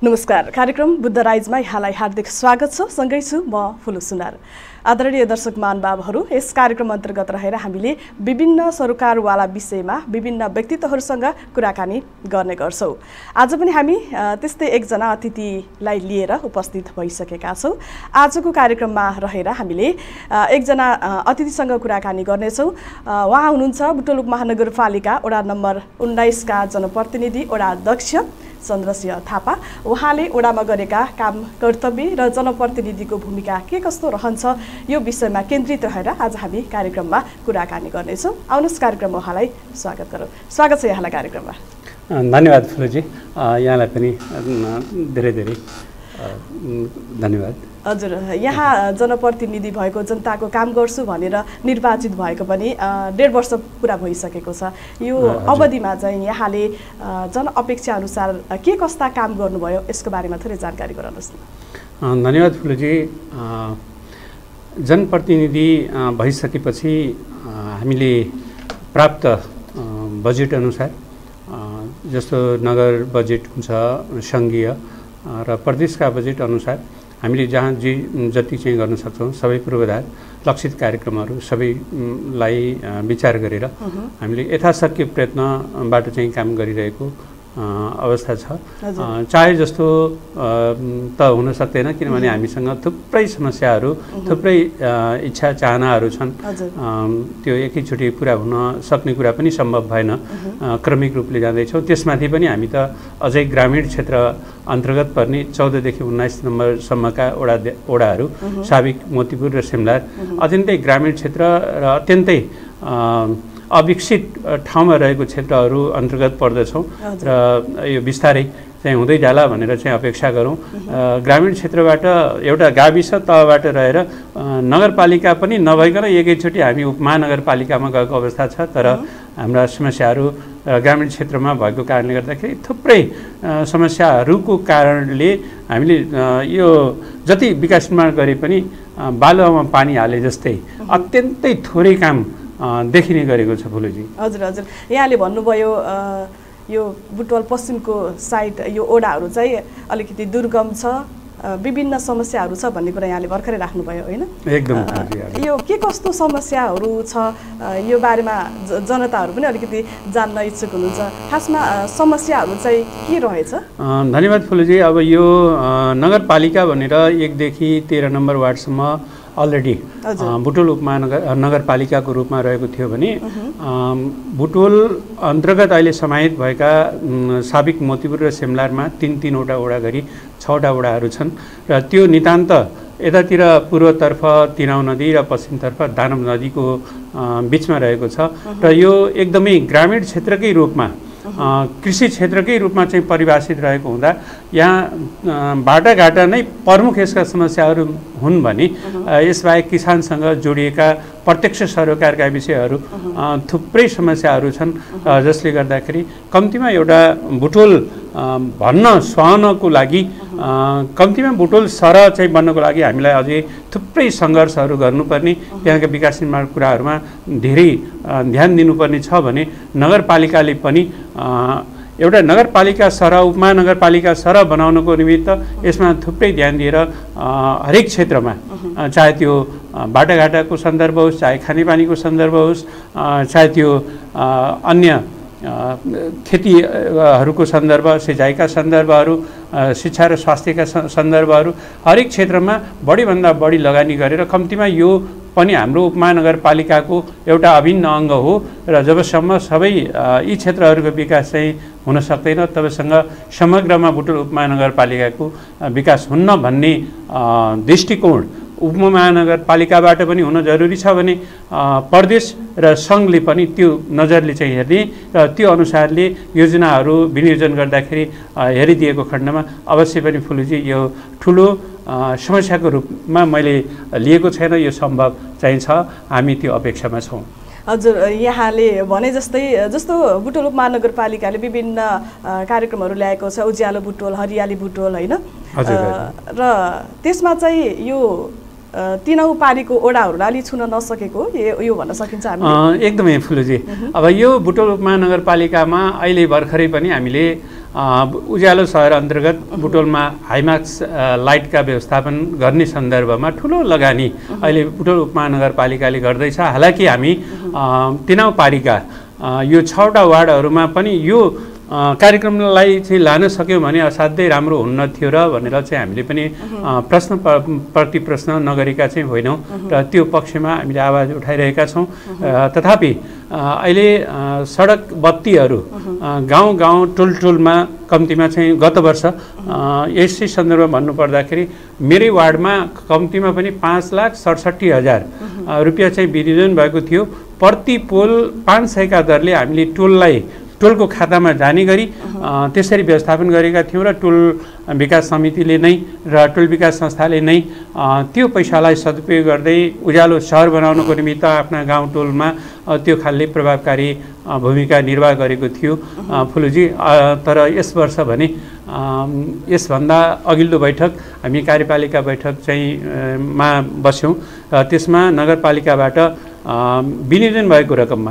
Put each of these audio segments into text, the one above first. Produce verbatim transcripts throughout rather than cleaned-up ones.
नमस्कार, कार्यक्रम बुद्ध राइजमा यहाँलाई हार्दिक स्वागत छ। सँगै छु म फुलु सुनार। आदरणीय दर्शक महानुभावहरू, यस कार्यक्रम अन्तर्गत रहेर हामीले विभिन्न सरकारवाला विषयमा विभिन्न व्यक्तित्वहरूसँग कुराकानी गर्ने गर्छौँ। आज पनि हामी त्यस्तै एकजना अतिथिलाई लिएर उपस्थित भइसकेका छौँ। आजको कार्यक्रममा रहेर हामीले एकजना अतिथिसँग कुराकानी गर्नेछौँ। उहाँ हुनुहुन्छ बुटवल उपमहानगरपालिका वडा नम्बर उन्नाइसका जनप्रतिनिधि वडा अध्यक्ष चन्द्रसिंह थापा। उहाँले वडामा गरेका काम कर्तव्य र जनप्रतिनिधिको भूमिका के कस्तो रहन्छ यो विषयमा केन्द्रित रहेर आज हामी कार्यक्रममा कुराकानी गर्नेछौँ। आउनुहोस् कार्यक्रममा उहाँलाई स्वागत गरौँ। स्वागत छ यहाँलाई कार्यक्रममा। धन्यवाद फुलुजी, यहाँलाई पनि धेरै धेरै धन्यवाद। हजुर, यहाँ जनप्रतिनिधि भएको, जनताको काम गर्छु भनेर निर्वाचित भएको पनि डेढ वर्ष पुरा भइसकेको छ। यो अवधिमा चाहिँ यहाँले जनअपेक्षा अनुसार के कस्ता काम गर्नुभयो यसको बारेमा थोरै जानकारी गराउनुहोस् न। धन्यवाद फुलुजी। जनप्रतिनिधि भइसकेपछि हामीले प्राप्त बजेट अनुसार, जस्तो नगर बजेट हुन्छ सङ्घीय र प्रदेशका बजेट अनुसार हामीले जहाँ जे जति चाहिँ गर्न सक्छौँ सबै पूर्वाधार लक्षित कार्यक्रमहरू सबैलाई विचार गरेर हामीले यथाशक्य प्रयत्नबाट चाहिँ काम गरिरहेको अवस्था छ। चाहे जस्तो त हुन सक्दैन, किनभने हामीसँग थुप्रै समस्याहरू, थुप्रै इच्छा चाहनाहरू छन्। त्यो एकैचोटि पुरा हुन सक्ने कुरा पनि सम्भव भएन। क्रमिक रूपले जाँदैछौँ। त्यसमाथि पनि हामी त अझै ग्रामीण क्षेत्र अन्तर्गत पर्ने चौधदेखि उन्नाइस नम्बरसम्मका वडा वडाहरू साबिक मोतीपुर र सिमलार अत्यन्तै ग्रामीण क्षेत्र र अत्यन्तै अविकसित ठाउँमा रहेको क्षेत्रहरू अन्तर्गत पर्दछौँ र यो बिस्तारै चाहिँ हुँदै जाला भनेर चाहिँ अपेक्षा गरौँ। ग्रामीण क्षेत्रबाट एउटा गाविस तहबाट रहेर नगरपालिका पनि नभइकन एकैचोटि हामी उपमहानगरपालिकामा गएको अवस्था छ। तर हाम्रा समस्याहरू ग्रामीण क्षेत्रमा भएको कारणले गर्दाखेरि थुप्रै समस्याहरूको कारणले हामीले यो जति विकास निर्माण गरे पनि बालुवामा पानी हाले जस्तै अत्यन्तै थोरै काम देखिने गरेको छ फुलुजी। हजुर हजुर, यहाँले भन्नुभयो यो बुटवल पश्चिमको साइड यो ओडाहरू चाहिँ अलिकति दुर्गम छ, विभिन्न समस्याहरू छ भन्ने कुरा यहाँले भर्खरै राख्नुभयो, होइन? एकदम। यो के कस्तो समस्याहरू छ यो बारेमा जनताहरू पनि अलिकति जान्न इच्छुक हुनुहुन्छ। खासमा समस्याहरू चाहिँ के रहेछ? धन्यवाद फुलुजी। अब यो नगरपालिका भनेर एकदेखि तेह्र नम्बर वार्डसम्म अलरेडी बुटवल उपमहानगर नगरपालिकाको रूपमा रहेको थियो भने बुटवल अन्तर्गत अहिले समाहित भएका साबिक मोतीपुर र सिमलारमा तिन तिनवटा वडा गरी छवटा वडाहरू छन् र त्यो नितान्त यतातिर पूर्वतर्फ तिनाउ नदी र पश्चिमतर्फ दानव नदीको बिचमा रहेको छ र यो एकदमै ग्रामीण क्षेत्रकै रूपमा कृषि क्षेत्रकै रूपमा चाहिँ परिभाषित रहेको हुँदा यहाँ बाटाघाटा नै प्रमुख यसका समस्याहरू हुन् भने यसबाहेक किसानसँग जोडिएका प्रत्यक्ष सरोकारका विषयहरू थुप्रै समस्याहरू छन्, जसले गर्दाखेरि कम्तीमा एउटा बुटवल भन्न सुहाउनको लागि, कम्तीमा बुटवल सरह चाहिँ बन्नको लागि हामीलाई अझै थुप्रै सङ्घर्षहरू गर्नुपर्ने, त्यहाँका विकास निर्माण कुराहरूमा धेरै ध्यान दिनुपर्ने छ भने नगरपालिकाले पनि एउटा नगरपालिका सरह उपमहानगरपालिका सरह बनाउनको निमित्त यसमा थुप्रै ध्यान दिएर हरेक क्षेत्रमा, चाहे त्यो बाटाघाटाको सन्दर्भ होस्, चाहे खानेपानीको सन्दर्भ होस्, चाहे त्यो अन्य खेतीहरूको सन्दर्भ, सिँचाइका सन्दर्भहरू, शिक्षा र स्वास्थ्यका सन्दर्भहरू, हरेक क्षेत्रमा बढीभन्दा बढी लगानी गरेर कम्तीमा यो पनि हाम्रो उपमहानगरपालिकाको एउटा अभिन्न अङ्ग हो र जबसम्म सबै यी क्षेत्रहरूको विकास चाहिँ हुन सक्दैन तबसँग समग्रमा बुटवल उपमहानगरपालिकाको विकास हुन्न भन्ने दृष्टिकोण उपमहानगरपालिकाबाट पनि हुन जरुरी छ भने प्रदेश र सङ्घले पनि त्यो नजरले चाहिँ हेर्ने र त्यो अनुसारले योजनाहरू विनियोजन गर्दाखेरि हेरिदिएको खण्डमा अवश्य पनि फुलुजी यो ठुलो समस्याको रूपमा मैले लिएको छैन, यो सम्भव चाहिँ छ। हामी त्यो अपेक्षामा छौँ। हजुर, यहाँले भने जस्तै जस्तो बुटवल उपमहानगरपालिकाले विभिन्न कार्यक्रमहरू ल्याएको छ, उज्यालो बुटवल, हरियाली बुटवल, होइन? र त्यसमा चाहिँ यो तिनौ पारीको ओडाहरूलाई अलि छुन नसकेको यो भन्न सकिन्छ हामी? एकदमै फुलुजी। अब यो बुटवल उपमहानगरपालिकामा अहिले भर्खरै पनि हामीले उज्यालो सहर अन्तर्गत बुटोलमा हाइमाक्स लाइटका व्यवस्थापन गर्ने सन्दर्भमा ठुलो लगानी अहिले बुटोल उपमहानगरपालिकाले गर्दैछ। हालाकि हामी तिनाउ पारीका यो छवटा वार्डहरूमा पनि यो कार्यक्रमलाई चाहिँ लान सक्यौँ भने असाध्यै राम्रो हुन्न थियो र भनेर चाहिँ हामीले पनि प्रश्न प्रति प्रश्न नगरेका चाहिँ होइनौँ र त्यो पक्षमा हामीले आवाज उठाइरहेका छौँ। तथापि अहिले सडक बत्तीहरू गाउँ गाउँ टोल टोलमा कम्तीमा चाहिँ गत वर्ष यसै सन्दर्भमा भन्नुपर्दाखेरि मेरै वार्डमा कम्तीमा पनि पाँच लाख सडसठी हजार रुपियाँ चाहिँ विनियोजन भएको थियो। प्रति पोल पाँच सयका दरले हामीले टोललाई टोलको खातामा जाने गरी त्यसरी व्यवस्थापन गरेका थियौँ र टोल विकास समितिले नै र टोल विकास संस्थाले नै त्यो पैसालाई सदुपयोग गर्दै उज्यालो सहर बनाउनको निमित्त आफ्ना गाउँ टोलमा त्यो खालले प्रभावकारी भूमिका निर्वाह गरेको थियो फुलुजी। तर यस वर्ष भने यसभन्दा अघिल्लो बैठक हामी कार्यपालिका बैठक चाहिँ मा बस्यौँ। त्यसमा नगरपालिकाबाट विनियोजन भएको रकममा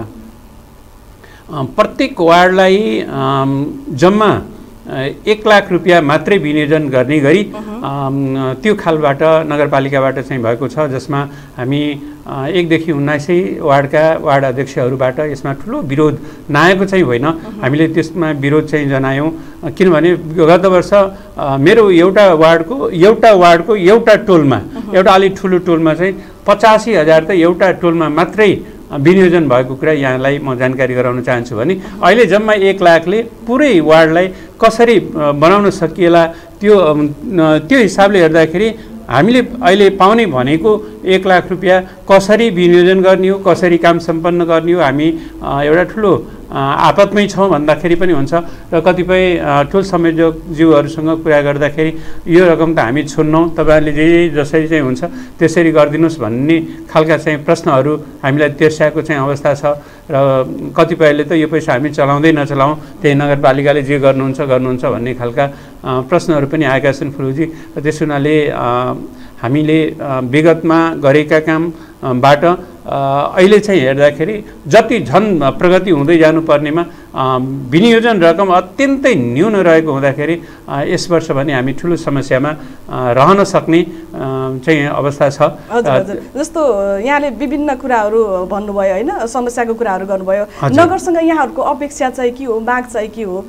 प्रत्येक वार्डलाई जम्मा एक लाख रुपियाँ मात्रै विनियोजन गर्ने गरी त्यो खालबाट नगरपालिकाबाट चाहिँ भएको छ, जसमा हामी एकदेखि उन्नाइसै वार्डका वार्ड अध्यक्षहरूबाट यसमा ठुलो विरोध नआएको चाहिँ होइन। हामीले त्यसमा विरोध चाहिँ जनायौँ, किनभने गत वर्ष मेरो एउटा वार्डको एउटा वार्डको एउटा टोलमा एउटा अलिक ठुलो टोलमा चाहिँ पचासी हजार त एउटा टोलमा मात्रै विनियोजन भएको कुरा यहाँलाई म जानकारी गराउन चाहन्छु भने अहिले जम्मा एक लाखले पुरै वार्डलाई कसरी बनाउन सकिएला त्यो त्यो हिसाबले हेर्दाखेरि हामीले अहिले पाउने भनेको एक लाख रुपियाँ कसरी विनियोजन गर्ने हो, कसरी काम सम्पन्न गर्ने हो, हामी एउटा ठुलो आपतमै छौँ भन्दाखेरि पनि हुन्छ। र कतिपय टोल संयोजकज्यूहरूसँग कुरा गर्दाखेरि यो रकम त हामी छोड्नौँ, तपाईँहरूले जे जसरी चाहिँ हुन्छ त्यसरी गरिदिनुहोस् भन्ने खालका चाहिँ प्रश्नहरू हामीलाई तेर्स्याएको चाहिँ अवस्था छ। र कतिपयले त यो पैसा हामी चलाउँदै नचलाउँ, त्यही नगरपालिकाले जे गर्नुहुन्छ गर्नुहुन्छ भन्ने खालका प्रश्नहरू पनि आएका छन् फुलुजी। त्यस हुनाले हामीले विगतमा गरेका कामबाट अहिले चाहिँ हेर्दाखेरि जति झन् प्रगति हुँदै जानुपर्नेमा विनियोजन रकम अत्यन्तै न्यून रहेको हुँदाखेरि यस वर्ष भने हामी ठुलो समस्यामा रहन सक्ने चाहिँ अवस्था छ। हजुर हजुर, जस्तो यहाँले विभिन्न कुराहरू भन्नुभयो होइन, समस्याको कुराहरू गर्नुभयो, नगरसँग यहाँहरूको अपेक्षा चाहिँ के हो, माग चाहिँ के हो?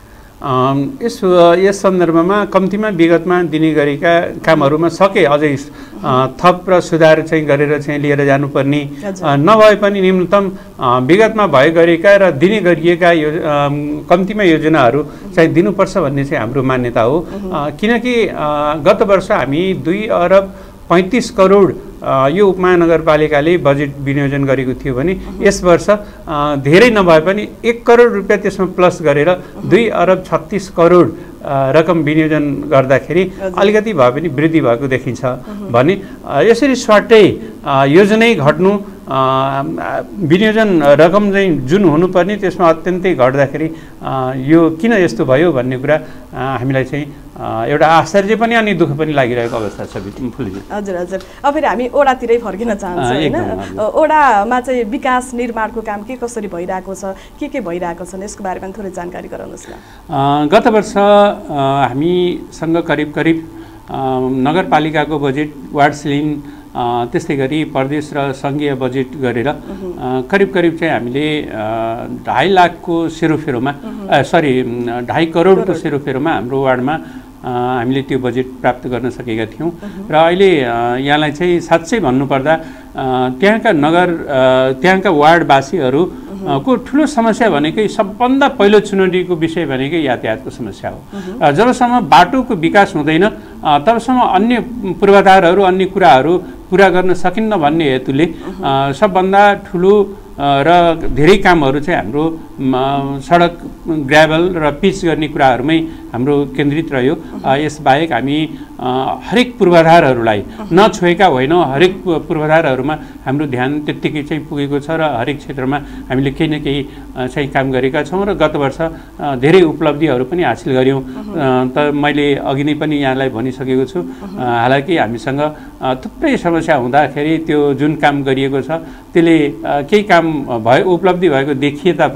यस यस सन्दर्भमा कम्तीमा विगतमा दिने गरेका कामहरूमा सके अझै थप र सुधार चाहिँ गरेर चाहिँ लिएर जानुपर्ने, नभए पनि न्यूनतम विगतमा भए गरेका र दिने गरिएका यो कम्तीमा योजनाहरू चाहिँ दिनुपर्छ भन्ने चाहिँ हाम्रो मान्यता हो। किनकि गत वर्ष हामी दुई अरब पैँतिस करोड यो उपमहानगरपालिकाले बजेट विनियोजन गरेको थियो भने यस वर्ष धेरै नभए पनि एक करोड रुपियाँ त्यसमा प्लस गरेर दुई अरब छत्तिस करोड रकम विनियोजन गर्दाखेरि अलिकति भए पनि वृद्धि भएको देखिन्छ भने यसरी स्वाटै योजनै घट्नु विनियोजन रकम चाहिँ जुन हुनुपर्ने त्यसमा अत्यन्तै घट्दाखेरि यो किन यस्तो भयो भन्ने कुरा हामीलाई चाहिँ एउटा आश्चर्य पनि अनि दुःख पनि लागिरहेको अवस्था छ फुलजी। हजुर हजुर, अब फेरि हामी ओडातिरै फर्किन चाहन्छौँ होइन, ओडामा चाहिँ विकास निर्माणको काम के कसरी भइरहेको छ, के के भइरहेको छ यसको बारेमा थोरै जानकारी गराउनुहोस् न। गत वर्ष हामीसँग करिब करिब नगरपालिकाको बजेट वार्ड सिलिङ त्यस्तै गरी प्रदेश र सङ्घीय बजेट गरेर करिब करिब चाहिँ हामीले ढाई लाखको सेरोफेरोमा सरी ढाई करोडको सेरोफेरोमा हाम्रो वार्डमा हामीले त्यो बजेट प्राप्त गर्न सकेका थियौँ। र अहिले यहाँलाई चाहिँ साँच्चै भन्नुपर्दा त्यहाँका नगर त्यहाँका वार्डवासीहरू को ठुलो समस्या भनेकै सबभन्दा पहिलो चुनौतीको विषय भनेकै यातायातको समस्या हो। जबसम्म बाटोको विकास हुँदैन तबसम्म अन्य पूर्वाधारहरू अन्य कुराहरू पुरा गर्न सकिन्न भन्ने हेतुले सबभन्दा ठुलो र धेरै कामहरू चाहिँ हाम्रो सडक ग्राभल र पिच गर्ने कुराहरूमै हाम्रो केन्द्रित रह्यो। यसबाहेक हामी हरेक पूर्वाधारहरूलाई नछोएका होइनौँ, हरेक पूर्वाधारहरूमा हाम्रो ध्यान त्यत्तिकै चाहिँ पुगेको छ र हरेक क्षेत्रमा हामीले केही न केही चाहिँ काम गरेका छौँ र गत वर्ष धेरै उपलब्धिहरू पनि हासिल गऱ्यौँ। त मैले अघि नै पनि यहाँलाई भनिसकेको छु, हालाकि हामीसँग थुप्रै समस्या हुँदाखेरि त्यो जुन काम गरिएको छ त्यसले केही काम भयो उपलब्धि भएको देखिए तापनि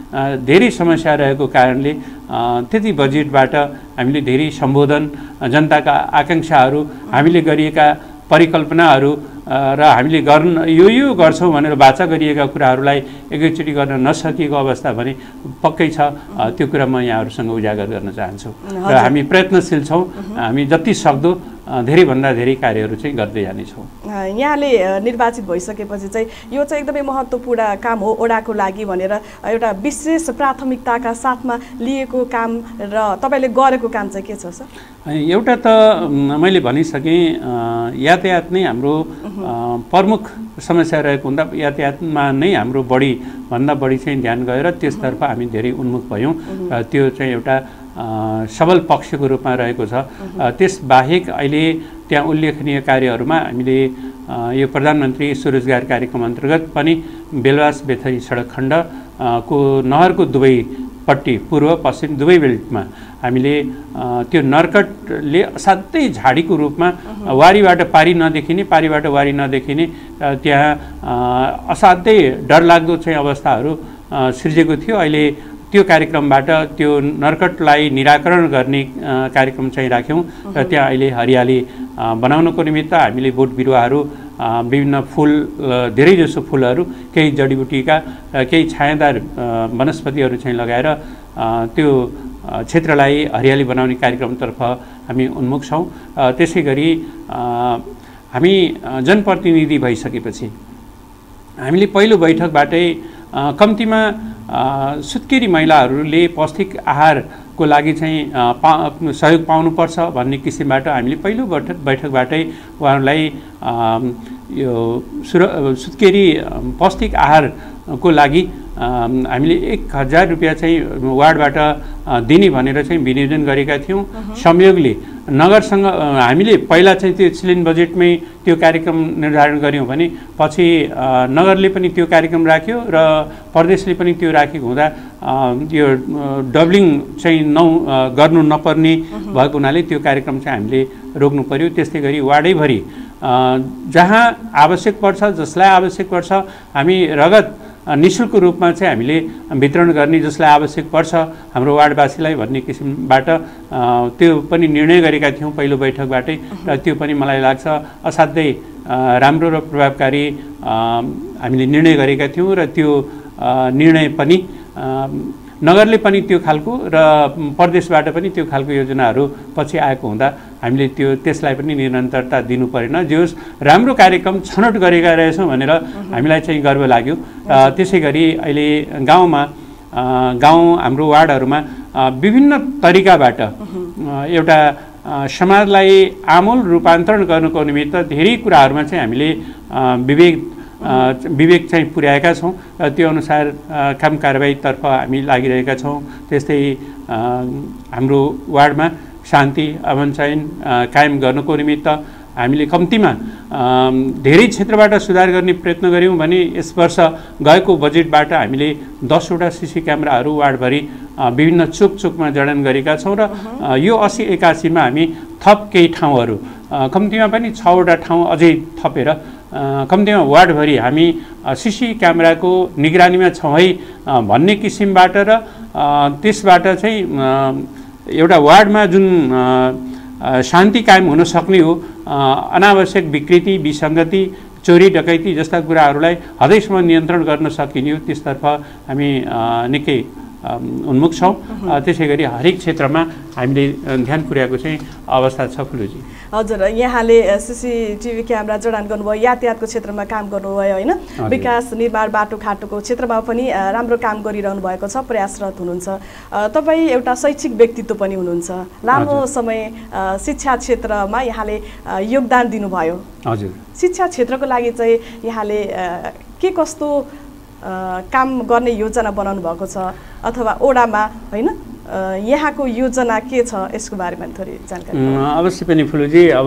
धेरै समस्या रहेको कारणले त्यति बजेटबाट हामीले धेरै सम्बोधन, जनताका आकाङ्क्षाहरू, हामीले गरिएका परिकल्पनाहरू र हामीले गर्न यो यो गर्छौँ भनेर वाचा गरिएका कुराहरूलाई एकैचोटि गर्न नसकिएको अवस्था भने पक्कै छ। त्यो कुरा म यहाँहरूसँग उजागर गर्न चाहन्छु र हामी प्रयत्नशील छौँ। हामी जति सक्दो धेरैभन्दा धेरै कार्यहरू चाहिँ गर्दै जानेछौँ। यहाँले निर्वाचित भइसकेपछि चाहिँ यो चाहिँ एकदमै महत्त्वपूर्ण काम हो ओडाको लागि भनेर एउटा विशेष प्राथमिकताका साथमा लिएको काम र तपाईँले गरेको काम चाहिँ के छ सर? एउटा त मैले भनिसकेँ, यातायात नै हाम्रो प्रमुख समस्या रहेको हुँदा यातायातमा नै हाम्रो बढी भन्दा बढी चाहिँ ध्यान गएर त्यसतर्फ हामी धेरै उन्मुख भयौँ। त्यो चाहिँ एउटा सबल पक्षको रूपमा रहेको छ। त्यसबाहेक अहिले त्यहाँ उल्लेखनीय कार्यहरूमा हामीले यो प्रधानमन्त्री स्वरोजगार कार्यक्रम अन्तर्गत पनि बेलवास बेथरी सडक खण्ड को नहरको दुवैपट्टि पूर्व पश्चिम दुवै बेल्टमा हामीले त्यो नर्कटले असाध्यै झाडीको रूपमा वारीबाट पारी नदेखिने, पारीबाट वारी नदेखिने, त्यहाँ असाध्यै डरलाग्दो चाहिँ अवस्थाहरू सिर्जेको थियो। अहिले त्यो कार्यक्रमबाट त्यो नर्कटलाई निराकरण गर्ने कार्यक्रम चाहिँ राख्यौँ र त्यहाँ अहिले हरियाली बनाउनको निमित्त हामीले बोट बिरुवाहरू, विभिन्न फुल, धेरैजसो फुलहरू, केही जडीबुटीका, केही छायादार वनस्पतिहरू चाहिँ लगाएर त्यो क्षेत्रलाई हरियाली बनाउने कार्यक्रमतर्फ हामी उन्मुख छौँ। त्यसै गरी हामी जनप्रतिनिधि भइसकेपछि हामीले पहिलो बैठकबाटै कम्तीमा सुत्केरी महिलाहरूले पौष्टिक आहारको लागि चाहिँ पा सहयोग पाउनुपर्छ भन्ने किसिमबाट हामीले पहिलो बैठक बैठकबाटै उहाँहरूलाई यो सुर सुत्केरी पौष्टिक आहारको लागि हामीले एक हजार रुपियाँ चाहिँ वार्डबाट दिने भनेर चाहिँ विनियोजन गरेका थियौँ। संयोगले नगरसँग हामीले पहिला चाहिँ त्यो सिलिन बजेटमै त्यो कार्यक्रम निर्धारण गऱ्यौँ भने पछि नगरले पनि त्यो कार्यक्रम राख्यो र प्रदेशले पनि त्यो राखेको हुँदा यो डबलिङ चाहिँ नौ गर्नु नपर्ने भएको हुनाले त्यो कार्यक्रम चाहिँ हामीले रोक्नु पर्यो। त्यस्तै गरी वार्डैभरि जहाँ आवश्यक पर्छ, जसलाई आवश्यक पर्छ, हामी रगत निःशुल्क रूपमा चाहिँ हामीले वितरण गर्ने, जसलाई आवश्यक पर्छ हाम्रो वार्डवासीलाई भन्ने किसिमबाट त्यो पनि निर्णय गरेका थियौँ पहिलो बैठकबाटै। र त्यो पनि मलाई लाग्छ असाध्यै राम्रो र प्रभावकारी हामीले निर्णय गरेका थियौँ र त्यो निर्णय पनि नगरले पनि त्यो खालको र प्रदेशबाट पनि त्यो खालको योजनाहरू पछि आएको हुँदा हामीले त्यो त्यसलाई पनि निरन्तरता दिनु परेन। जे होस् राम्रो कार्यक्रम छनौट गरेका रहेछौँ भनेर हामीलाई चाहिँ गर्व लाग्यो। त्यसै गरी अहिले गाउँमा गाउँ हाम्रो वार्डहरूमा विभिन्न तरिकाबाट एउटा समाजलाई आमूल रूपान्तरण गर्नुको निमित्त धेरै कुराहरूमा चाहिँ हामीले विवेक विवेक चाहिँ पुर्याएका छौँ र त्यो अनुसार काम कारबाहीतर्फ हामी लागिरहेका छौँ। त्यस्तै हाम्रो वार्डमा शान्ति अमन चयन कायम गर्नको निमित्त हामीले कम्तीमा धेरै क्षेत्रबाट सुधार गर्ने प्रयत्न गऱ्यौँ भने यस वर्ष गएको बजेटबाट हामीले दसवटा सिसी क्यामेराहरू वार्डभरि विभिन्न चोक चोकमा जडान गरेका छौँ र यो असी एकासीमा हामी थप केही ठाउँहरू कम्तीमा पनि छवटा ठाउँ अझै थपेर कम्तीमा वार्डभरि हामी सिसी क्यामेराको निगरानीमा छौँ है भन्ने किसिमबाट र त्यसबाट चाहिँ एउटा वार्डमा जुन शान्ति कायम हुन सक्ने हो, अनावश्यक विकृति, विसङ्गति, चोरी डकैती जस्ता कुराहरूलाई हदैसम्म नियन्त्रण गर्न सकिने हो, त्यसतर्फ हामी निकै उन्मुख छौँ। त्यसै गरी हरेक क्षेत्रमा हामीले ध्यान पुर्याएको चाहिँ अवस्था छ। फुलुजी हजुर, यहाँले सिसिटिभी क्यामेरा जडान गर्नुभयो, यातायातको क्षेत्रमा काम गर्नुभयो होइन, विकास निर्माण बाटोघाटोको क्षेत्रमा पनि राम्रो काम गरिरहनु भएको छ, प्रयासरत हुनुहुन्छ। तपाईँ एउटा शैक्षिक व्यक्तित्व पनि हुनुहुन्छ, लामो समय शिक्षा क्षेत्रमा यहाँले योगदान दिनुभयो। हजुर, शिक्षा क्षेत्रको लागि चाहिँ यहाँले के कस्तो काम गर्ने योजना बनाउनु भएको छ अथवा ओडामा होइन, यहाँको योजना के छ यसको बारेमा थोरै जानकारी? अवश्य पनि फुलुजी। अब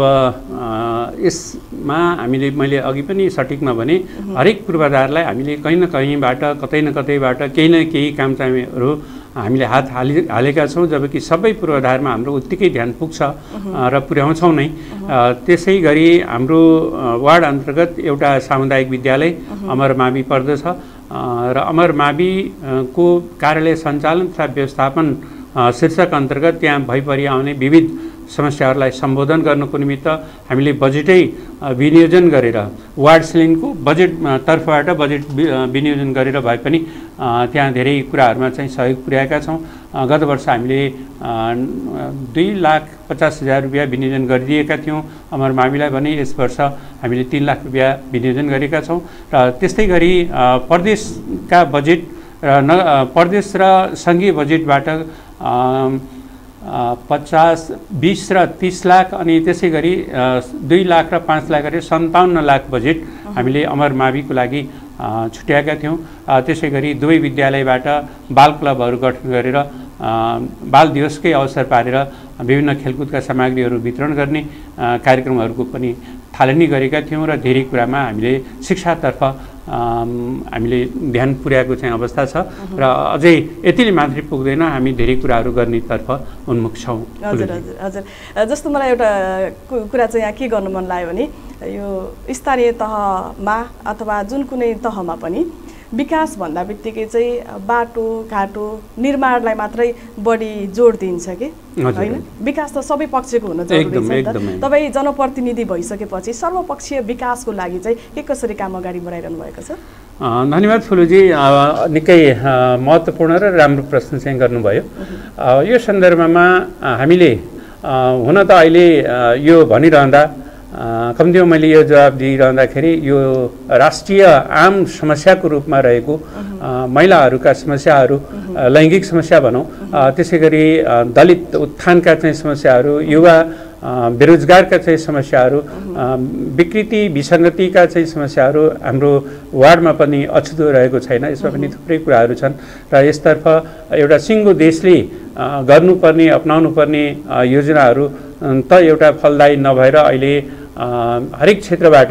यसमा हामीले मैले अघि पनि सठिकमा भने हरेक पूर्वाधारलाई हामीले कहीँ न कहीँबाट कतै न कतैबाट केही न केही काम चाहिँहरू हामीले हात हालि हालेका छौँ, जबकि सबै पूर्वाधारमा हाम्रो उत्तिकै ध्यान पुग्छ र पुर्याउँछौँ नै। त्यसै गरी हाम्रो वार्ड अन्तर्गत एउटा सामुदायिक विद्यालय अमरमावि पर्दछ। र अमर मावि को कार्यालय सञ्चालन तथा व्यवस्थापन शीर्षक अन्तर्गत त्यहाँ भइपरि आउने विविध समस्याहरूलाई सम्बोधन गर्नको निमित्त हामीले बजेटै विनियोजन गरेर वार्ड सिलिङको बजेट तर्फबाट बजेट विनियोजन गरेर भए पनि त्यहाँ धेरै कुराहरूमा चाहिँ सहयोग पुर्याएका छौँ। गत वर्ष हामीले दुई लाख पचास हजार रुपियाँ विनियोजन गरिदिएका थियौँ अमर माविलाई भने यस वर्ष हामीले तीन लाख रुपियाँ विनियोजन गरेका छौँ। र त्यस्तै गरी प्रदेशका बजेट र न प्रदेश र सङ्घीय बजेटबाट पचास बिस र तीस लाख अनि त्यसै गरी दुई लाख र पाँच लाख गरी सन्ताउन्न लाख बजेट हामीले अमर माविको लागि छुट्याएका थियौँ। त्यसै गरी दुवै विद्यालयबाट बाल क्लबहरू गठन गरेर बाल दिवसकै अवसर पारेर विभिन्न खेलकुदका सामग्रीहरू वितरण गर्ने कार्यक्रमहरूको पनि थालनी गरेका थियौँ र धेरै कुरामा हामीले शिक्षातर्फ हामीले ध्यान पुर्याएको चाहिँ अवस्था छ र अझै यतिले मात्रै पुग्दैन, हामी धेरै कुराहरू गर्नेतर्फ उन्मुख छौँ। हजुर हजुर हजुर जस्तो मलाई एउटा कुरा चाहिँ यहाँ के गर्नु मन लाग्यो भने यो स्तरीय तहमा अथवा जुन कुनै तहमा पनि विकास भन्दा बित्तिकै चाहिँ बाटो घाटो निर्माणलाई मात्रै बढी जोड दिन्छ कि होइन? विकास त सबै पक्षको हुन जरुरी छ। तपाईँ जनप्रतिनिधि भइसकेपछि सर्वपक्षीय विकासको लागि चाहिँ के कसरी काम अगाडि बढाइरहनु भएको छ? धन्यवाद फुलुजी, निकै महत्त्वपूर्ण र राम्रो प्रश्न चाहिँ गर्नुभयो। यो सन्दर्भमा हामीले हुन त अहिले यो भनिरहँदा कम्तीमा मैले यो जवाब दिइरहँदाखेरि यो राष्ट्रिय आम समस्याको रूपमा रहेको महिलाहरूका समस्याहरू, लैङ्गिक समस्या भनौँ, त्यसै गरी दलित उत्थानका चाहिँ समस्याहरू, युवा बेरोजगारका चाहिँ समस्याहरू, विकृति विसङ्गतिका चाहिँ समस्याहरू हाम्रो वार्डमा पनि अछुतो रहेको छैन। यसमा पनि थुप्रै कुराहरू छन् र यसतर्फ एउटा सिङ्गो देशले गर्नुपर्ने अपनाउनु पर्ने योजनाहरू त एउटा फलदायी नभएर अहिले हरेक क्षेत्रबाट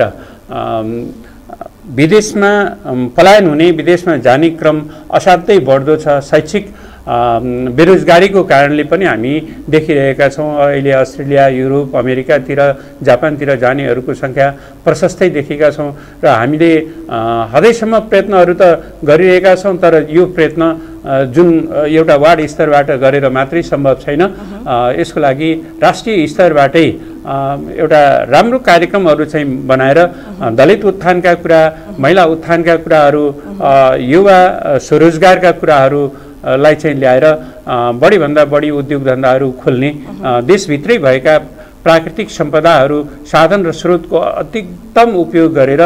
विदेशमा पलायन हुने, विदेशमा जाने क्रम असाध्यै बढ्दो छ। शैक्षिक बेरोजगारीको कारणले पनि हामी देखिरहेका छौँ। अहिले अस्ट्रेलिया, युरोप, अमेरिकातिर, जापानतिर जानेहरूको सङ्ख्या प्रशस्तै देखेका छौँ र हामीले हदैसम्म प्रयत्नहरू त गरिरहेका छौँ, तर यो प्रयत्न जुन एउटा वार्ड स्तरबाट गरेर मात्रै सम्भव छैन। यसको लागि राष्ट्रिय स्तरबाटै एउटा राम्रो कार्यक्रमहरू चाहिँ बनाएर दलित उत्थानका कुरा, महिला उत्थानका कुराहरू, युवा स्वरोजगारका कुराहरू लाई चाहिँ ल्याएर बढीभन्दा बढी उद्योग धन्दाहरू खोल्ने, देशभित्रै भएका प्राकृतिक सम्पदाहरू, साधन र स्रोतको अधिकतम उपयोग गरेर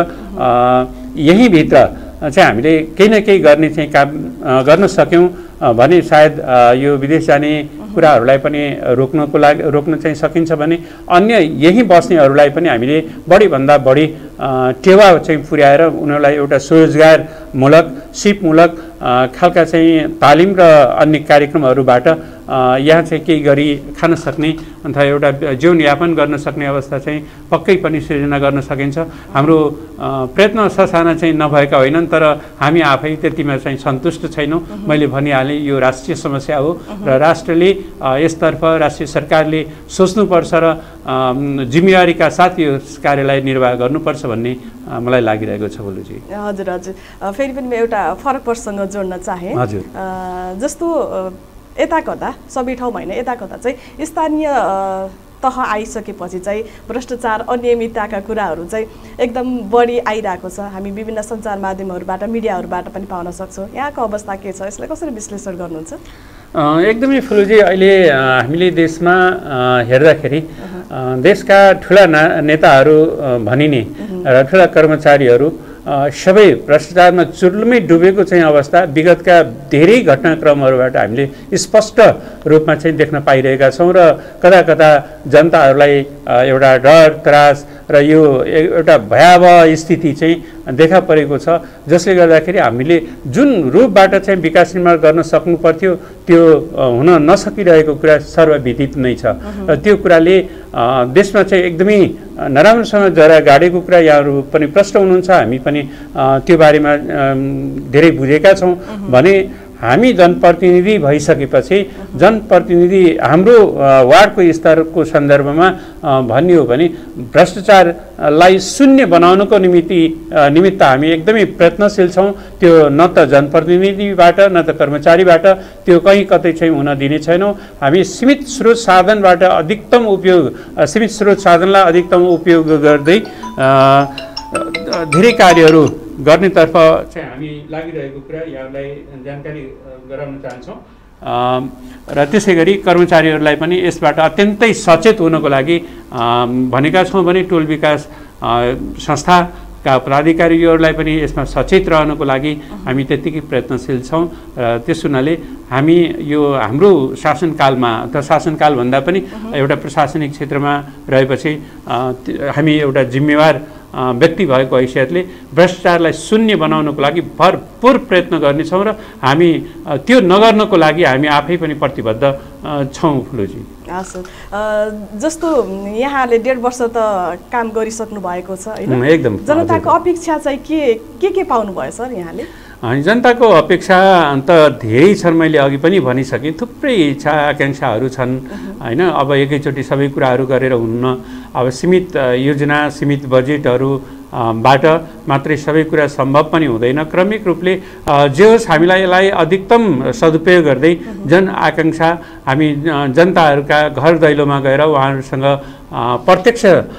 यहीँभित्र चाहिँ हामीले केही न केही गर्ने चाहिँ काम गर्न सक्यौँ भने सायद यो विदेश जाने कुराहरूलाई पनि रोक्नको लागि रोक्न चाहिँ सकिन्छ भने अन्य यहीँ बस्नेहरूलाई पनि हामीले बढीभन्दा बढी टेवा चाहिँ पुर्याएर उनीहरूलाई एउटा स्वरोजगारमूलक, सिपमूलक खालका चाहिँ तालिम र अन्य कार्यक्रमहरूबाट यहाँ चाहिँ केही गरी खान सक्ने अथवा एउटा जीवनयापन गर्न सक्ने अवस्था चाहिँ पक्कै पनि सृजना गर्न सकिन्छ। हाम्रो प्रयत्न ससाना चाहिँ नभएका होइनन्, तर हामी आफै त्यतिमा चाहिँ सन्तुष्ट छैनौँ। मैले भनिहालेँ यो राष्ट्रिय समस्या हो र राष्ट्रले यसतर्फ, राष्ट्रिय सरकारले सोच्नुपर्छ र जिम्मेवारीका साथ यो कार्यलाई निर्वाह गर्नुपर्छ भन्ने मलाई लागिरहेको छ बोलुजी। हजुर हजुर फेरि पनि म एउटा फरक प्रसङ्ग जोड्न चाहेँ। हजुर जस्तो यता कता सबै ठाउँमा होइन, यता कता चाहिँ स्थानीय तह आइसकेपछि चाहिँ भ्रष्टाचार अनियमितताका कुराहरू चाहिँ एकदम बढी आइरहेको छ। हामी विभिन्न सञ्चार माध्यमहरूबाट, मिडियाहरूबाट पनि पाउन सक्छौँ। यहाँको अवस्था के छ, यसलाई कसरी विश्लेषण गर्नुहुन्छ? एकदमै फुलुजी, अहिले हामीले देशमा हेर्दाखेरि देशका ठुला नेताहरू भनिने र ठुला कर्मचारीहरू सबै भ्रष्टाचारमा चुर्लुमै डुबेको चाहिँ अवस्था विगतका धेरै घटनाक्रमहरूबाट हामीले स्पष्ट रूपमा चाहिँ देख्न पाइरहेका छौँ र कता कता जनताहरूलाई एउटा डर त्रास र यो एउटा भयावह स्थिति चाहिँ देखा परेको छ, जसले गर्दाखेरि हामीले जुन रूपबाट चाहिँ विकास निर्माण गर्न सक्नु पर्थ्यो त्यो हुन नसकिरहेको कुरा सर्वविदित नै छ र त्यो कुराले देशमा चाहिँ एकदमै नराम्रोसँग जरा गाडेको कुरा यहाँहरू पनि प्रश्न हुनुहुन्छ, हामी पनि त्यो बारेमा धेरै बुझेका छौँ भने हामी जनप्रतिनिधि भइसकेपछि जनप्रतिनिधि हाम्रो वार्डको स्तरको सन्दर्भमा भन्ने हो भने भ्रष्टाचारलाई शून्य बनाउनको निमित्त निमित्त हामी एकदमै प्रयत्नशील छौँ। त्यो न त जनप्रतिनिधिबाट न त कर्मचारीबाट त्यो कहीँ कतै चाहिँ हुन दिने छैनौँ। हामी सीमित स्रोत साधनबाट अधिकतम उपयोग सीमित स्रोत साधनलाई अधिकतम उपयोग गर्दै धेरै कार्यहरू गर्नेतर्फ चाहिँ हामी लागिरहेको कुरा यहाँलाई जानकारी गराउन चाहन्छौँ। र त्यसै गरी कर्मचारीहरूलाई पनि यसबाट अत्यन्तै सचेत हुनको लागि भनेका छौँ भने टोल विकास संस्थाका पदाधिकारीहरूलाई पनि यसमा सचेत रहनको लागि हामी त्यत्तिकै प्रयत्नशील छौँ। र त्यस हुनाले हामी यो हाम्रो शासनकालमा अथवा शासनकालभन्दा पनि एउटा प्रशासनिक क्षेत्रमा रहेपछि हामी एउटा जिम्मेवार व्यक्ति भएको हैसियतले भ्रष्टाचारलाई शून्य बनाउनको लागि भरपूर प्रयत्न गर्नेछौँ र हामी त्यो नगर्नको लागि हामी आफै पनि प्रतिबद्ध छौँ। फुलुजी हस्, जस्तो यहाँले डेढ वर्ष त काम गरिसक्नु भएको छ हैन, एकदम जनताको अपेक्षा चाहिँ के के के पाउनु भयो सर यहाँले? जनताको अपेक्षा त धेरै छन्, मैले अघि पनि भनिसकेँ। थुप्रै इच्छा आकाङ्क्षाहरू छन् हैन। अब एकैचोटि सबै कुराहरू गरेर हुन्न। अब सीमित योजना सीमित बजेटहरू बाट मात्रै सबै कुरा सम्भव पनि हुँदैन। क्रमिक रूपले जे होस् हामीलाई यसलाई अधिकतम सदुपयोग गर्दै जन आकाङ्क्षा हामी जनताहरूका घर दैलोमा गएर उहाँहरूसँग प्रत्यक्ष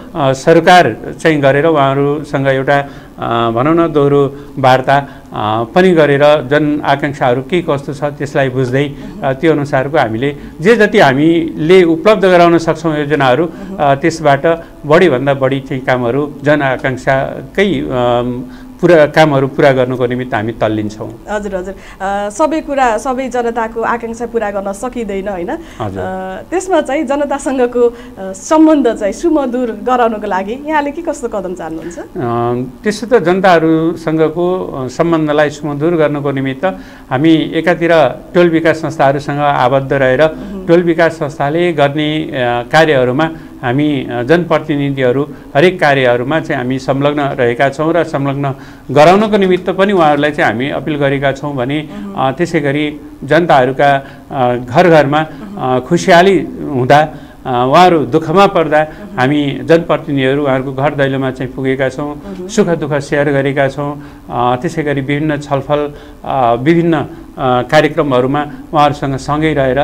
सरकार चाहिँ गरेर उहाँहरूसँग एउटा भनौँ न दोहोरो वार्ता पनि गरेर जन आकाङ्क्षाहरू के कस्तो छ त्यसलाई बुझ्दै त्यो अनुसारको हामीले जे जति हामीले उपलब्ध गराउन सक्छौँ योजनाहरू त्यसबाट बढीभन्दा बढी चाहिँ कामहरू जन आकाङ्क्षाकै पुरा कामहरू पुरा गर्नको निमित्त हामी तल्लिन्छौँ। हजुर हजुर, सबै कुरा सबै जनताको आकाङ्क्षा पुरा गर्न सकिँदैन होइन। त्यसमा चाहिँ जनतासँगको सम्बन्ध चाहिँ सुमधुर गराउनको लागि यहाँले के कस्तो कदम चाल्नुहुन्छ? त्यसो त जनताहरूसँगको सम्बन्धलाई सुमधुर गर्नको निमित्त हामी एकातिर टोल विकास संस्थाहरूसँग आबद्ध रहेर टोल विकास संस्थाले गर्ने कार्यहरूमा हामी जनप्रतिनिधिहरू हरेक कार्यहरूमा चाहिँ हामी संलग्न रहेका छौँ र संलग्न गराउनको निमित्त पनि उहाँहरूलाई चाहिँ हामी अपिल गरेका छौँ भने त्यसै गरी जनताहरूका घर घरमा खुसियाली हुँदा उहाँहरू दुःखमा पर्दा हामी जनप्रतिनिधिहरू उहाँहरूको घर दैलोमा चाहिँ पुगेका छौँ, सुख दुःख सेयर गरेका छौँ। त्यसै गरी विभिन्न छलफल विभिन्न कार्यक्रमहरूमा उहाँहरूसँग सँगै रहेर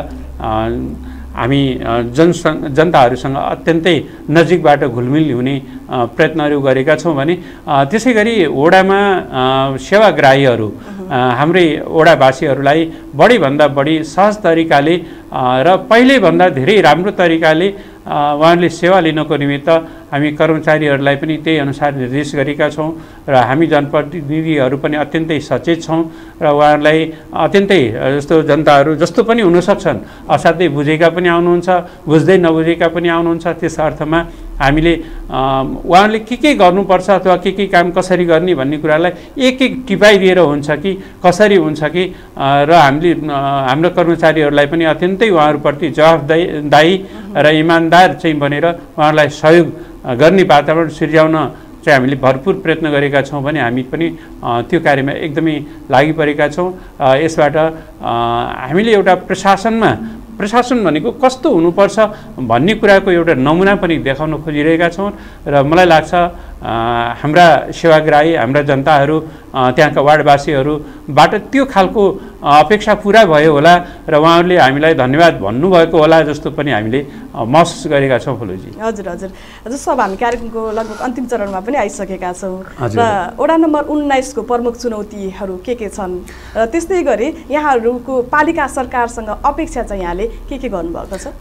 हामी जन जनताहरूसँग अत्यन्तै नजिकबाट घुलमिल हुने प्रयत्नहरू गरेका छौँ भने त्यसै गरी वडामा सेवाग्राहीहरू हाम्रै वडावासीहरूलाई बढीभन्दा बढी सहज तरिकाले र पहिलेभन्दा धेरै राम्रो तरिकाले उहाँहरूले सेवा लिनको निमित्त हामी कर्मचारीहरूलाई पनि त्यही अनुसार निर्देश गरेका छौँ र हामी जनप्रतिनिधिहरू पनि अत्यन्तै सचेत छौँ र उहाँहरूलाई अत्यन्तै जस्तो जनताहरू जस्तो पनि हुन सक्छन्, असाध्यै बुझेका पनि आउनुहुन्छ, बुझ्दै नबुझेका पनि आउनुहुन्छ। त्यस अर्थमा हामीले उहाँहरूले के के गर्नुपर्छ अथवा के के काम कसरी गर्ने भन्ने कुरालाई एक एक टिपाइदिएर हुन्छ कि कसरी हुन्छ कि र हामीले हाम्रो कर्मचारीहरूलाई पनि अत्यन्तै उहाँहरूप्रति जवाफदायी र इमान्दार चाहिँ बनेर उहाँहरूलाई सहयोग गर्ने वातावरण सिर्जाउन चाहिँ हामीले भरपूर प्रयत्न गरेका छौँ भने हामी पनि त्यो कार्यमा एकदमै लागि परेका छौँ। यसबाट हामीले एउटा प्रशासनमा प्रशासन भनेको कस्तो हुनुपर्छ भन्ने कुराको एउटा नमुना पनि देखाउन खोजिरहेका छौँ र मलाई लाग्छ हाम्रा सेवाग्राही हाम्रा जनताहरू त्यहाँका वार्डवासीहरूबाट त्यो खालको अपेक्षा पुरा भयो होला र उहाँहरूले हामीलाई धन्यवाद भन्नुभएको होला जस्तो पनि हामीले महसुस गरेका छौँ। फुलुजी हजुर हजुर, जस्तो अब हामी कार्यक्रमको लगभग अन्तिम चरणमा पनि आइसकेका छौँ र वडा नम्बर उन्नाइसको प्रमुख चुनौतीहरू के के छन् र त्यस्तै गरी यहाँहरूको पालिका सरकारसँग अपेक्षा चाहिँ यहाँले के के गर्नुभएको छ?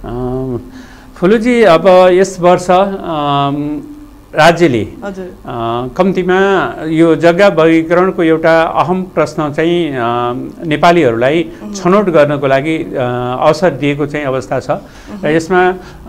फुलुजी अब यस वर्ष राज्यले कम्तीमा यो जग्गा वर्गीकरणको एउटा अहम प्रश्न चाहिँ नेपालीहरूलाई छनौट गर्नको लागि अवसर दिएको चाहिँ अवस्था छ र यसमा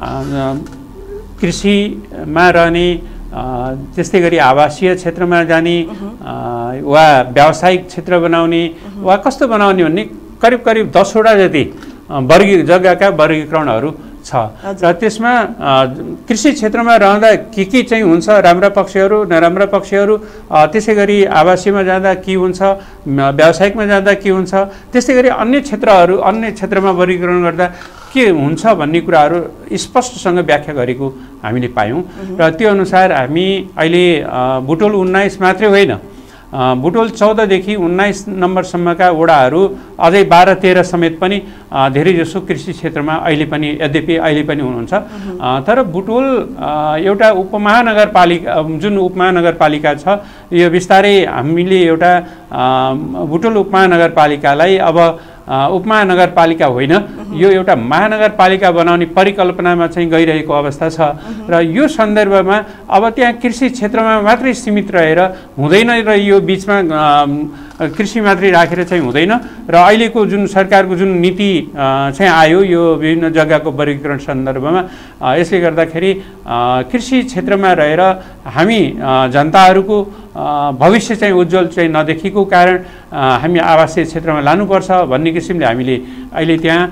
कृषिमा रहने त्यस्तै गरी आवासीय क्षेत्रमा जाने वा व्यावसायिक क्षेत्र बनाउने वा कस्तो बनाउने भन्ने करिब करिब दसवटा जति वर्गी जग्गाका वर्गीकरणहरू छ र त्यसमा कृषि क्षेत्रमा रहँदा के के चाहिँ हुन्छ, राम्रा पक्षहरू नराम्रा पक्षहरू, त्यसै गरी आवासीयमा जाँदा के हुन्छ, व्यावसायिकमा जाँदा के हुन्छ, त्यसै गरी अन्य क्षेत्रहरू अन्य क्षेत्रमा वर्गीकरण गर्दा के हुन्छ भन्ने कुराहरू स्पष्टसँग व्याख्या गरेको हामीले पायौँ। र त्यो अनुसार हामी अहिले बुटोल उन्नाइस मात्रै होइन, बुटोल चौधदेखि उन्नाइस नम्बरसम्मका वडाहरू अझै बाह्र तेह्र समेत पनि धेरैजसो कृषि क्षेत्रमा अहिले पनि यद्यपि अहिले पनि हुनुहुन्छ। तर बुटोल एउटा उपमहानगरपालिका जुन उपमहानगरपालिका छ, यो बिस्तारै हामीले एउटा बुटोल उपमहानगरपालिकालाई अब उपमहानगरपालिका होइन, यो एउटा महानगरपालिका बनाउने परिकल्पनामा चाहिँ गइरहेको अवस्था छ। र यो सन्दर्भमा अब त्यहाँ कृषि क्षेत्रमा मात्रै सीमित रहेर हुँदैन र यो बिचमा कृषि मात्रै राखेर चाहिँ हुँदैन। र अहिलेको जुन सरकारको जुन नीति चाहिँ आयो यो विभिन्न जग्गाको वर्गीकरण सन्दर्भमा, यसले गर्दाखेरि कृषि क्षेत्रमा रहेर हामी जनताहरूको भविष्य चाहिँ उज्जवल चाहिँ नदेखिएको कारण हामी आवासीय क्षेत्रमा लानुपर्छ भन्ने किसिमले हामीले अहिले त्यहाँ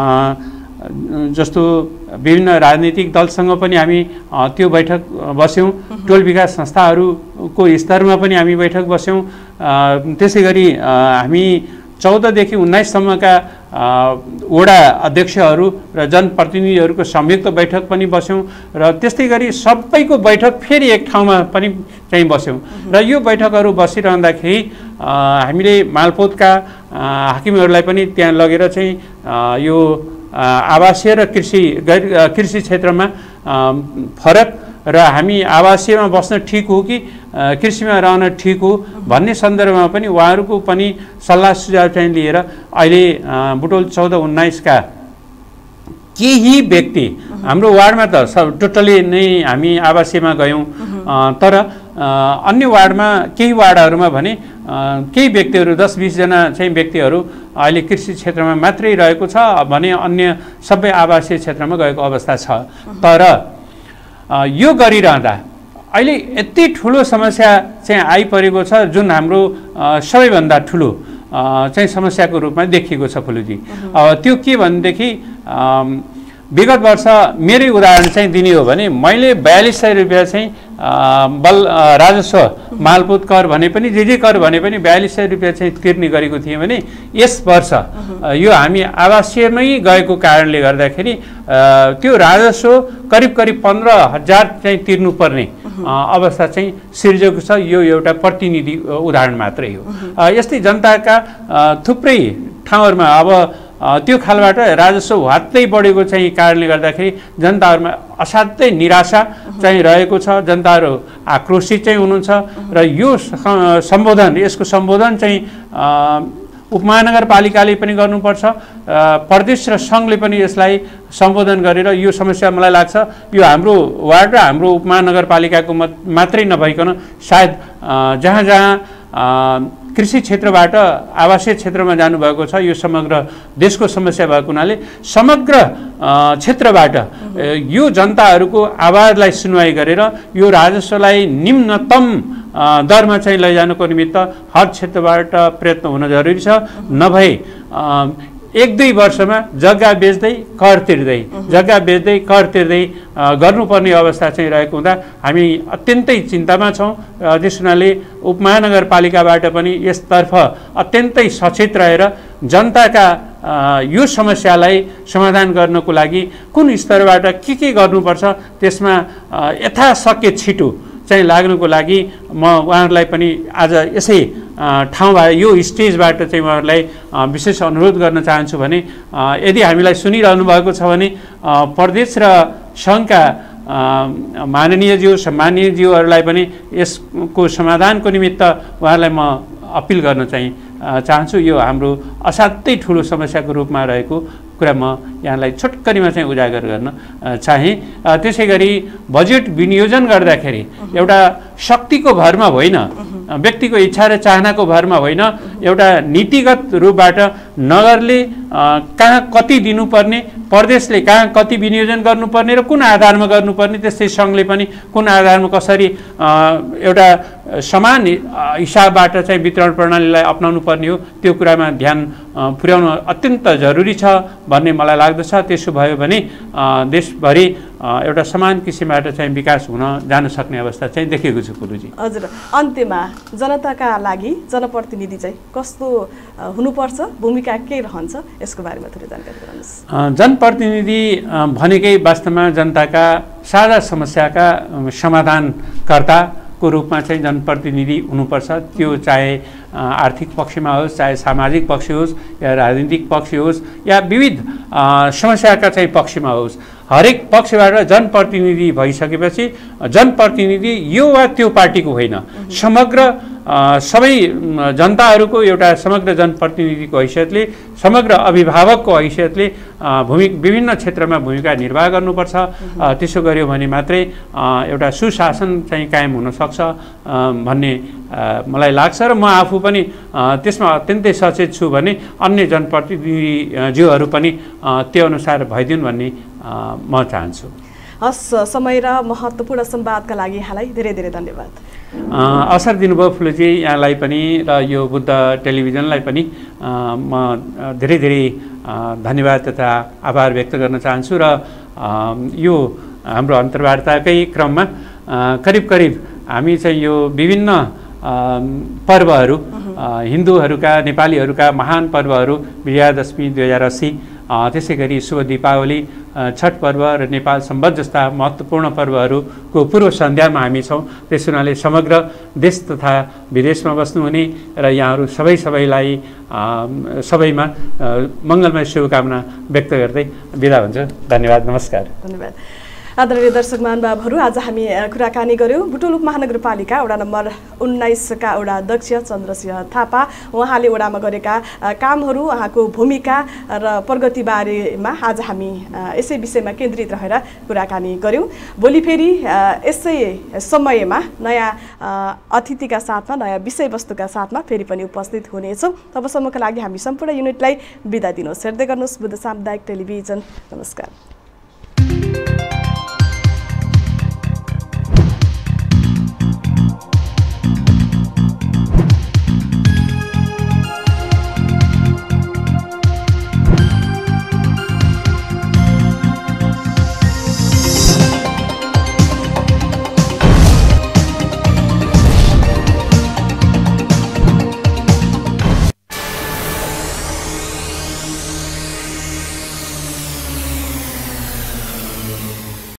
जस्तो विभिन्न राजनीतिक दलसँग पनि हामी त्यो बैठक बस्यौँ, टोल विकास संस्थाहरूको स्तरमा पनि हामी बैठक बस्यौँ। त्यसै गरी हामी चौधदेखि उन्नाइससम्मका वडा अध्यक्षहरू र जनप्रतिनिधिहरूको संयुक्त बैठक पनि बस्यौँ र त्यस्तै गरी सबैको बैठक फेरि एक ठाउँमा पनि चाहिँ बस्यौँ। र यो बैठकहरू बसिरहँदाखेरि हामीले मालपोतका हाकिमहरूलाई पनि त्यहाँ लगेर चाहिँ यो आवासीय र कृषि गैर कृषि क्षेत्रमा फरक र हामी आवासीयमा बस्न ठिक हो कि कृषिमा रहन ठिक हो भन्ने सन्दर्भमा पनि उहाँहरूको पनि सल्लाह सुझाव चाहिँ लिएर अहिले बुटोल चौध उन्नाइसका केही व्यक्ति हाम्रो वार्डमा त सब टोटली नै हामी आवासीयमा गयौँ, तर अन्य वार्डमा केही वार्डहरूमा भने केही व्यक्तिहरू दस बिसजना चाहिँ व्यक्तिहरू अहिले कृषि क्षेत्रमा मात्रै रहेको छ भने अन्य सबै आवासीय क्षेत्रमा गएको अवस्था छ। तर यो गरिरहँदा अहिले यति ठुलो समस्या चाहिँ आइपरेको छ जुन हाम्रो सबैभन्दा ठुलो चाहिँ समस्याको रूपमा देखिएको छ फुलुजी। त्यो के भनेदेखि विगत वर्ष मेरै उदाहरण चाहिँ दिने हो भने मैले बयालिस सय रुपियाँ चाहिँ बल राजस्व मालपोत कर भने पनि जे जे कर भने पनि बयालिस सय रुपियाँ चाहिँ तिर्ने गरेको थिएँ भने यस वर्ष यो हामी आवासीयमै गएको कारणले गर्दाखेरि त्यो राजस्व करिब करिब पन्ध्र हजार चाहिँ तिर्नुपर्ने अवस्था चाहिँ सिर्जेको छ। यो एउटा प्रतिनिधि उदाहरण मात्रै हो। यस्तै जनताका थुप्रै ठाउँहरूमा अब त्यो खालबाट राजस्व वात्तै बढेको चाहिँ कारणले गर्दाखेरि जनताहरूमा असाध्यै निराशा चाहिँ रहेको छ, जनताहरू आक्रोशित चाहिँ हुनुहुन्छ र यो सम्बोधन यसको सम्बोधन चाहिँ उपमहानगरपालिकाले पनि गर्नुपर्छ, प्रदेश र सङ्घले पनि यसलाई सम्बोधन गरेर यो समस्या मलाई लाग्छ यो हाम्रो वार्ड र हाम्रो उपमहानगरपालिकाको मात्रै नभइकन सायद जहाँ जहाँ कृषि क्षेत्रबाट आवासीय क्षेत्रमा जानुभएको छ यो समग्र देशको समस्या भएको हुनाले समग्र क्षेत्रबाट यो जनताहरूको आवाजलाई सुनवाई गरेर यो राजस्वलाई निम्नतम दरमा चाहिँ लैजानुको निमित्त हर क्षेत्रबाट प्रयत्न हुन जरुरी छ। नभए एक दुई वर्षमा जग्गा बेच्दै कर तिर्दै जग्गा बेच्दै कर तिर्दै गर्नुपर्ने अवस्था चाहिँ रहेको हुँदा हामी अत्यन्तै चिन्तामा छौँ। त्यस हुनाले उपमहानगरपालिकाबाट पनि यसतर्फ अत्यन्तै सचेत रहेर जनताका यो समस्यालाई समाधान गर्नको लागि कुन स्तरबाट के के गर्नुपर्छ त्यसमा यथाशक्य छिटो चाहिँ लाग्नुको लागि म उहाँहरूलाई पनि आज यसै ठाउँबाट यो स्टेजबाट चाहिँ उहाँहरूलाई विशेष अनुरोध गर्न चाहन्छु भने यदि हामीलाई सुनिरहनु भएको छ भने प्रदेश र सङ्घका माननीयज्यू सम्मानीयज्यूहरूलाई पनि यसको समाधानको निमित्त उहाँहरूलाई म अपिल गर्न चाहिँ चाहन्छु। यो हाम्रो असाध्यै ठुलो समस्याको रूपमा रहेको कुरा म यहाँलाई छोटकरीमा चाहिँ उजागर गर्न चाहे। त्यसै गरी बजेट विनियोजन गर्दाखेरि एउटा शक्तिको भरमा होइन, व्यक्तिको इच्छा र चाहनाको भरमा होइन, एउटा नीतिगत रूपबाट नगरले कहाँ कति दिनुपर्ने, प्रदेशले कहाँ कति विनियोजन गर्नुपर्ने र कुन आधारमा गर्नुपर्ने, त्यस्तै सङ्घले पनि कुन आधारमा कसरी एउटा समान हिसाबबाट चाहिँ वितरण प्रणालीलाई अपनाउनु पर्ने हो, त्यो कुरामा ध्यान पुर्याउन अत्यन्त जरुरी छ भन्ने मलाई लाग्दछ। त्यसो भयो भने देशभरि एउटा समान किसिमबाट चाहिँ विकास हुन जान सक्ने अवस्था चाहिँ देखेको छु पुलुजी। हजुर, अन्त्यमा जनताका लागि जनप्रतिनिधि चाहिँ कस्तो हुनुपर्छ, भूमिका के रहन्छ, यसको बारेमा थोरै जानकारी गराउनुहोस्। जनप्रतिनिधि भनेकै वास्तवमा जनताका साझा समस्याका समाधानकर्ता को रूपमा चाहिँ जनप्रतिनिधि हुनुपर्छ। त्यो चाहे आर्थिक पक्षमा होस्, चाहे सामाजिक पक्ष होस्, या राजनीतिक पक्ष होस्, या विविध समस्याका चाहिँ पक्षमा होस्, हरेक पक्षबाट जनप्रतिनिधि भइसकेपछि जनप्रतिनिधि यो वा त्यो पार्टीको होइन, समग्र सबै जनताहरूको एउटा समग्र जनप्रतिनिधिको हैसियतले, समग्र अभिभावकको हैसियतले भूमि विभिन्न क्षेत्रमा भूमिका निर्वाह गर्नुपर्छ। त्यसो गर्यो भने मात्रै एउटा सुशासन चाहिँ कायम हुनसक्छ भन्ने मलाई लाग्छ र म आफू पनि त्यसमा अत्यन्तै सचेत छु भने अन्य जनप्रतिनिधिज्यूहरू पनि त्यो अनुसार भइदिउन् भन्ने म चाहन्छु। हस्, समय र महत्त्वपूर्ण संवादका लागि यहाँलाई धेरै धेरै धन्यवाद। अवसर दिनुभयो फुलुजी, यहाँलाई पनि र यो बुद्ध टेलिभिजनलाई पनि म धेरै धेरै धन्यवाद तथा आभार व्यक्त गर्न चाहन्छु। र यो हाम्रो अन्तर्वार्ताकै क्रममा करिब करिब हामी चाहिँ यो विभिन्न पर्वहरू, हिन्दूहरूका नेपालीहरूका महान पर्वहरू विजयादशमी दुई हजार अस्सी, त्यसै गरी शुभ दीपावली, छठ पर्व र नेपाल सम्बत जस्ता महत्त्वपूर्ण पर्वहरूको पूर्व सन्ध्यामा हामी छौँ। त्यस हुनाले समग्र देश तथा विदेशमा बस्नुहुने र यहाँहरू सबै सबैलाई सबैमा मङ्गलमय शुभकामना व्यक्त गर्दै बिदा हुन्छ। धन्यवाद, नमस्कार। धन्यवाद। आदरणीय दर्शक महानुभावहरू, आज हामी कुराकानी गऱ्यौँ बुटोलुक महानगरपालिका वडा नम्बर उन्नाइसका वडा अध्यक्ष चन्द्रसिंह थापा। उहाँले वडामा गरेका कामहरू, उहाँको भूमिका र प्रगतिबारेमा आज हामी यसै विषयमा केन्द्रित रहेर कुराकानी गऱ्यौँ। भोलि फेरि यसै समयमा नयाँ अतिथिका साथमा, नयाँ विषयवस्तुका साथमा फेरि पनि उपस्थित हुनेछौँ। तबसम्मका लागि हामी सम्पूर्ण युनिटलाई बिदा दिनुहोस्। हेर्दै गर्नुहोस् बुद्ध सामुदायिक टेलिभिजन। नमस्कार।